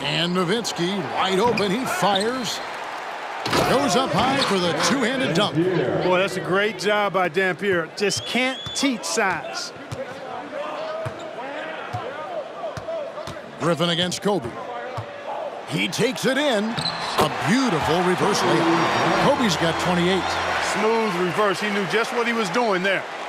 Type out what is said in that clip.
And Nowitzki, wide open, he fires. Goes up high for the two-handed dunk. Boy, that's a great job by Dampier. Just can't teach size. Griffin against Kobe. He takes it in. A beautiful reverse layup. Kobe's got 28. Smooth reverse. He knew just what he was doing there.